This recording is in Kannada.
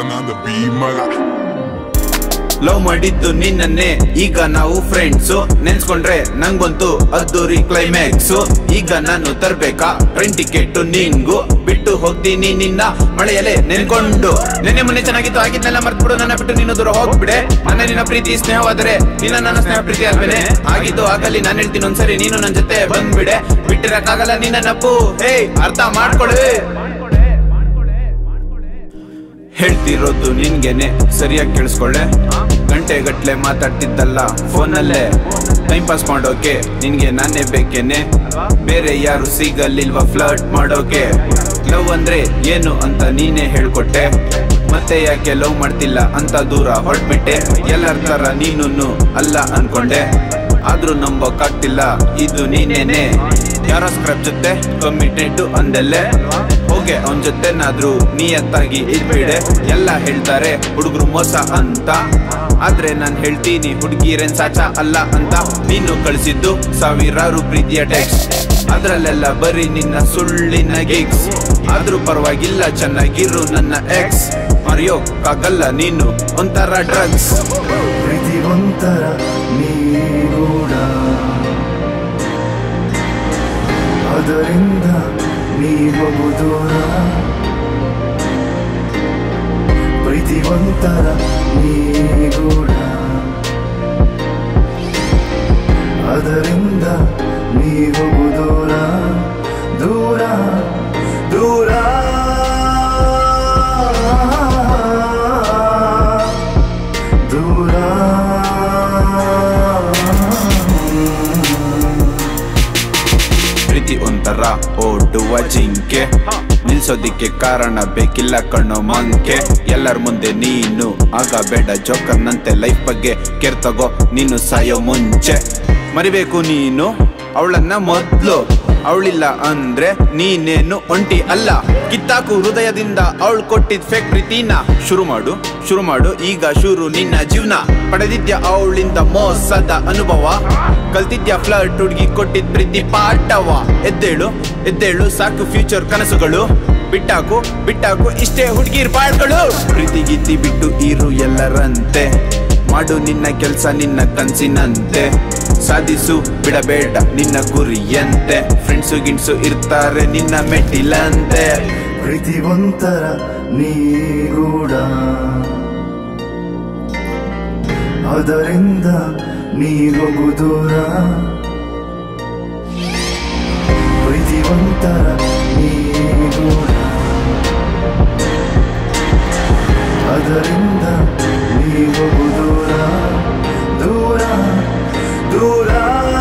another be ಮಗ ಲವ್ ಮಾಡಿದ್ದು ನಿನ್ನನ್ನೇ ಈಗ ನಾವು ಫ್ರೆಂಡ್ಸು ನೆನ್ಸ್ಕೊಂಡ್ರೆ ನಂಗಂತೂ ಅದ್ದೂರಿ ಕ್ಲೈಮ್ಯಾಕ್ಸು ಈಗ ನಾನು ತರ್ಬೇಕಾ ಟ್ರೈನ್ ಟಿಕೆಟ್ ನಿನ್ಗೂ ಬಿಟ್ಟು ಹೋಗ್ತೀನಿ ನಿನ್ನ ಮಳೆಯಲ್ಲೇ ನೆನ್ಕೊಂಡು ನೆನ್ನೆ ಮೊನ್ನೆ ಚೆನ್ನಾಗಿತ್ತು ಆಗಿದ್ನೆಲ್ಲ ಮರ್ತ್ಬಿಡು ನನ್ನ ಬಿಟ್ಟು ನೀನು ದೂರ ಹೋಗ್ಬಿಡೆ ನನ್ನ ನಿನ್ನ ಪ್ರೀತಿ ಸ್ನೇಹವಾದರೆ ನಿನ್ನ ನನ್ನ ಸ್ನೇಹ ಪ್ರೀತಿ ಆದ್ಮೇಲೆ ಆಗಿದ್ದು ಆಗಲಿ ನಾನು ಹೇಳ್ತೀನಿ ಒಂದ್ಸರಿ ನೀನು ನನ್ನ ಜೊತೆ ಬಂದ್ಬಿಡೆ ಬಿಟ್ಟಿರಕ್ಕಾಗಲ್ಲ ನಿನ್ನ ನಪ್ಪು ಹೇ ಅರ್ಥ ಮಾಡ್ಕೊಳ್ಳಿ ಹೇಳ್ತಿರೋದು ನಿನ್ಗೆನೆ ಸರಿಯಾಗಿ ಕೇಳಿಸ್ಕೊಳ್ಳೆ ಗಂಟೆಗಟ್ಲೆ ಮಾತಾಡ್ತಿದ್ದಲ್ಲ ಫೋನಲ್ಲೇ ಟೈಮ್ ಪಾಸ್ ಮಾಡೋಕೆ ನಿನ್ಗೆ ನಾನೇ ಬೇಕೇನೆ ಬೇರೆ ಯಾರು ಸಿಗಲಿಲ್ವಾ ಫ್ಲರ್ಟ್ ಮಾಡೋಕೆ ಲವ್ ಅಂದ್ರೆ ಏನು ಅಂತ ನೀನೇ ಹೇಳ್ಕೊಟ್ಟೆ ಮತ್ತೆ ಯಾಕೆ ಲವ್ ಮಾಡ್ತಿಲ್ಲ ಅಂತ ದೂರ ಹೊರಟ್ಬಿಟ್ಟೆ ಎಲ್ಲರ ತರ ನೀನು ಅಲ್ಲ ಅನ್ಕೊಂಡೆ ಆದ್ರೂ ನಂಬೋಕಾಗ್ತಿಲ್ಲ ಇದು ನೀನೇನೆ ಯಾರೋ ಸ್ಕ್ರಾಪ್ ಜೊತೆ ಕಮಿಟೆಡ್ ಅಂದೆಲ್ಲೆ ಹೋಗೆ ಅವನ್ ಜೊತೆನಾದ್ರೂ ನಿಯತ್ತಾಗಿ ಇದ್ಬಿಡೆ ಎಲ್ಲ ಹೇಳ್ತಾರೆ ಹುಡುಗರು ಮೋಸ ಅಂತ ಆದ್ರೆ ನಾನ್ ಹೇಳ್ತೀನಿ ಹುಡುಗಿರೇನ್ ಸಾಚ ಅಲ್ಲ ಅಂತ ನೀನು ಕಳಿಸಿದ್ದು ಸಾವಿರಾರು ಪ್ರೀತಿಯ ಟೆಕ್ಸ್ಟ್ ಅದ್ರಲ್ಲೆಲ್ಲ ಬರೀ ನಿನ್ನ ಸುಳ್ಳಿನ ಗಿಗ್ಸ್ ಆದ್ರೂ ಪರವಾಗಿಲ್ಲ ಚೆನ್ನಾಗಿರು ನನ್ನ ಎಕ್ಸ್ ಮರೆಯೋಕ್ಕಾಗಲ್ಲ ನೀನು ಒಂಥರ ಡ್ರಗ್ಸ್ ಪ್ರೀತಿ ಒಂಥರ ನೀಗೂಡ ಅದರಿಂದ ನೀ ಹೋಗು ದೂರ ಪ್ರೀತಿ ಒಂಥರ ನೀಗೂಡ ಅದರಿಂದ ನೀ ಹೋಗು ದೂರ ದೂರ ದೂರ ದೂರ ಪ್ರೀತಿ ಒಂಥರ ಓಡುವ ಜಿಂಕೆ ನಿಲ್ಸೋದಿಕ್ಕೆ ಕಾರಣ ಬೇಕಿಲ್ಲ ಕಣ್ಣೋ ಮಂಕೆ ಎಲ್ಲರ ಮುಂದೆ ನೀನು ಆಗಬೇಡ ಜೋಕರ್ನಂತೆ ಲೈಫ್ ಬಗ್ಗೆ ಕೇರ್ ತಗೋ ನೀನು ಸಾಯೋ ಮುಂಚೆ ಮರಿಬೇಕು ನೀನು ಅವಳನ್ನ ಮೊದ್ಲು ಅವಳಿಲ್ಲ ಅಂದ್ರೆ ನೀನೇನು ಒಂಟಿ ಅಲ್ಲ ಕಿತ್ತಾಕು ಹೃದಯದಿಂದ ಅವಳು ಕೊಟ್ಟಿದ್ ಫೇಕ್ ಪ್ರೀತಿನ ಶುರು ಮಾಡು ಈಗ ಶುರು ನಿನ್ನ ಜೀವನ ಪಡೆದಿದ್ಯಾ ಅವಳಿಂದ ಮೋಸದ ಅನುಭವ ಕಲ್ತಿದ್ಯಾ ಫ್ಲರ್ಟ್ ಹುಡುಗಿ ಕೊಟ್ಟಿದ್ ಪ್ರೀತಿ ಪಾಠವ ಎದ್ದೇಳು ಸಾಕು ಫ್ಯೂಚರ್ ಕನಸುಗಳು ಬಿಟ್ಟಾಕು ಇಷ್ಟೇ ಹುಡುಗಿರ್ ಬಾಳ್ಗಳು ಪ್ರೀತಿ ಗೀತಿ ಬಿಟ್ಟು ಇರು ಎಲ್ಲರಂತೆ ಮಾಡು ನಿನ್ನ ಕೆಲ್ಸ ನಿನ್ನ ಕನ್ಸಿನಂತೆ ಸಾಧಿಸು ಬಿಡಬೇಡ ನಿನ್ನ ಗುರಿಯಂತೆ ಫ್ರೆಂಡ್ಸು ಗಿಂಡ್ಸು ಇರ್ತಾರೆ ನಿನ್ನ ಮೆಟ್ಟಿಲಂತೆ ಪ್ರೀತಿ ಒಂಥರ ನೀಗೂಡ ಅದರಿಂದ ನೀ ಹೋಗು ದೂರ ಪ್ರೀತಿ ಒಂಥರ ನೀಗೂಡ ಅದರಿಂದ ನೀ ಹೋಗು ದೂರ ದೂರ ದೂರ